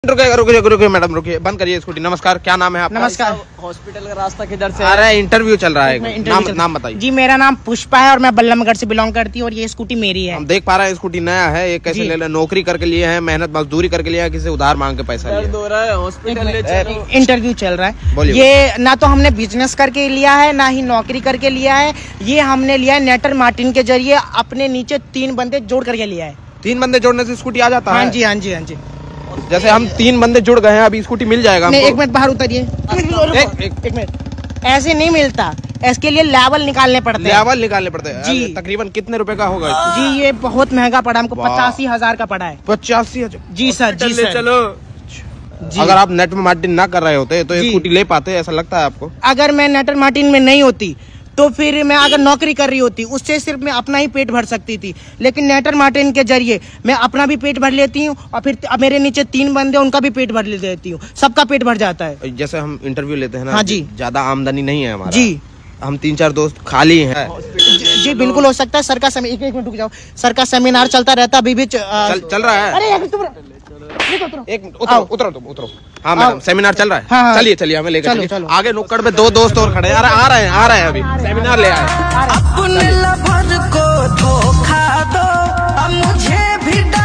रुकिए मैडम, रुकिए, बंद करिए स्कूटी। नमस्कार, क्या नाम है आपका? नमस्कार। हॉस्पिटल का रास्ता किधर से? अरे इंटरव्यू चल रहा है, नाम बताइए। जी, मेरा नाम पुष्पा है और मैं बल्लमगढ़ से बिलोंग करती हूँ और ये स्कूटी मेरी है। हम देख पा रहे हैं स्कूटी नया है, ये कैसे ले नौकरी करके लिए है, मेहनत मजदूरी करके लिए है, किसी उधार मांग के पैसा लिया? हॉस्पिटल इंटरव्यू चल रहा है। बोलिए। ये ना तो हमने बिजनेस करके लिया है, ना ही नौकरी करके लिया है। ये हमने लिया है नेटर मार्टिन के जरिए, अपने नीचे 3 बंदे जोड़ करके लिया है। 3 बंदे जोड़ने से स्कूटी आ जाता है? हाँ जी, हाँ जी, हाँ जी। जैसे हम 3 बंदे जुड़ गए हैं, अभी स्कूटी मिल जाएगा? नहीं, 1 मिनट बाहर उतरिए। एक मिनट, ऐसे नहीं मिलता, इसके लिए लेवल निकालने पड़ते हैं। लेवल निकालने पड़ते हैं जी। तकरीबन कितने रुपए का होगा? जी, ये बहुत महंगा पड़ा हमको, 85,000 का पड़ा है। 85,000? जी सर, जी सर। चलो जी। अगर आप नेट में मार्टिन ना कर रहे होते तो ये स्कूटी ले पाते, ऐसा लगता है आपको? अगर मैं नेटर मार्टिन में नहीं होती तो फिर मैं अगर नौकरी कर रही होती, उससे सिर्फ मैं अपना ही पेट भर सकती थी, लेकिन नेटर मार्टिन के जरिए मैं अपना भी पेट भर लेती हूँ और फिर मेरे नीचे 3 बंदे उनका भी पेट भर लेती हूँ, सबका पेट भर जाता है। जैसे हम इंटरव्यू लेते हैं ना। हाँ जी। ज्यादा आमदनी नहीं है हमारा जी, हम 3-4 दोस्त खाली हैं। जी बिल्कुल हो सकता है। सर का एक मिनट रुक जाओ, सर का सेमिनार चलता रहता अभी भी चल रहा है। अरे एक मिनट, उतरो। हाँ मैडम, सेमिनार चल रहा है। हाँ, चलिए हमें लेकर चलो। आगे नुक्कड़ पे 2 दोस्त और खड़े हैं। अरे आ रहे हैं अभी सेमिनार ले आए। अपने लवर को धोखा दो, अब मुझे भी